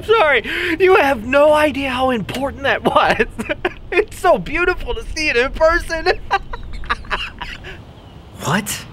I'm sorry. You have no idea how important that was. It's so beautiful to see it in person. What?